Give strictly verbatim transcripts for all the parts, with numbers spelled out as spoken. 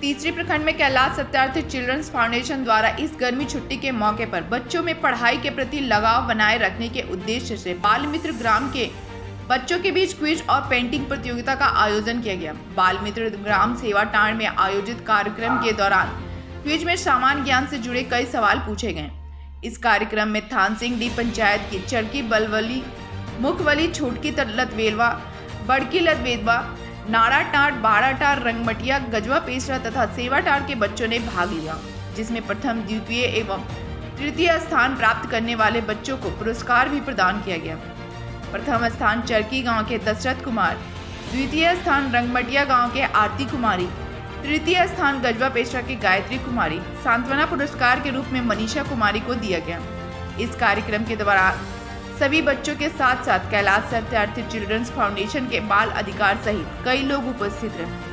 तीसरी प्रखंड में कैलाश सत्यार्थी चिल्ड्रंस फाउंडेशन द्वारा इस गर्मी छुट्टी के मौके पर बच्चों में पढ़ाई के प्रति लगाव बनाए रखने के उद्देश्य से बाल मित्र ग्राम के बच्चों के बीच क्विज और पेंटिंग प्रतियोगिता का आयोजन किया गया। बाल मित्र ग्राम सेवा टांड में आयोजित कार्यक्रम के दौरान क्विज में सामान्य ज्ञान से जुड़े कई सवाल पूछे गए। इस कार्यक्रम में थान सिंह डी पंचायत की चरकी बलवली, मुखवली, छोटकी लतवेलवा, बड़की लतवेदवा, नाड़ा टाट, बाड़ा टार, रंगमटिया, गजवा पेशरा तथा सेवा टार के बच्चों ने भाग लिया, जिसमें प्रथम, द्वितीय एवं तृतीय स्थान प्राप्त करने वाले बच्चों को पुरस्कार भी प्रदान किया गया। प्रथम स्थान चरकी गांव के दशरथ कुमार, द्वितीय स्थान रंगमटिया गांव के आरती कुमारी, तृतीय स्थान गजवा पेशरा की गायत्री कुमारी, सांत्वना पुरस्कार के रूप में मनीषा कुमारी को दिया गया। इस कार्यक्रम के दौरान सभी बच्चों के साथ साथ कैलाश सत्यार्थी चिल्ड्रंस फाउंडेशन के बाल अधिकार सहित कई लोग उपस्थित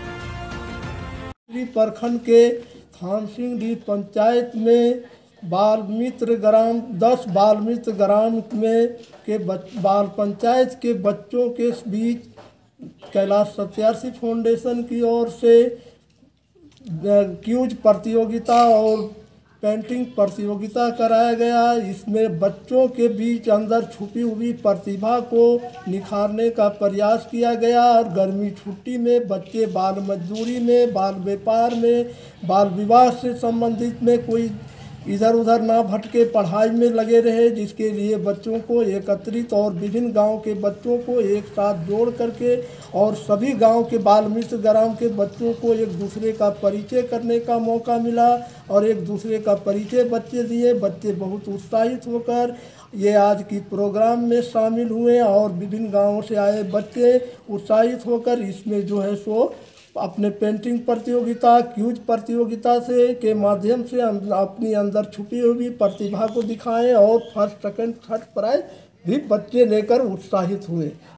रहे। प्रखंड के थान सिंह डी पंचायत में बाल मित्र ग्राम दस बाल मित्र ग्राम में के बाल पंचायत के बच्चों के बीच कैलाश सत्यार्थी फाउंडेशन की ओर से क्विज प्रतियोगिता और पेंटिंग प्रतियोगिता कराया गया। इसमें बच्चों के बीच अंदर छुपी हुई प्रतिभा को निखारने का प्रयास किया गया और गर्मी छुट्टी में बच्चे बाल मजदूरी में, बाल व्यापार में, बाल विवाह से संबंधित में कोई इधर उधर ना भटके पढ़ाई में लगे रहे, जिसके लिए बच्चों को एकत्रित और विभिन्न गांव के बच्चों को एक साथ जोड़ करके और सभी गांव के बाल मित्र ग्राम के बच्चों को एक दूसरे का परिचय करने का मौका मिला और एक दूसरे का परिचय बच्चे दिए। बच्चे बहुत उत्साहित होकर ये आज की प्रोग्राम में शामिल हुए और विभिन्न गाँवों से आए बच्चे उत्साहित होकर इसमें जो है सो अपने पेंटिंग प्रतियोगिता, क्विज प्रतियोगिता से के माध्यम से अपनी अंदर छुपी हुई प्रतिभा को दिखाएं और फर्स्ट, सेकंड, थर्ड प्राइज भी बच्चे लेकर उत्साहित हुए।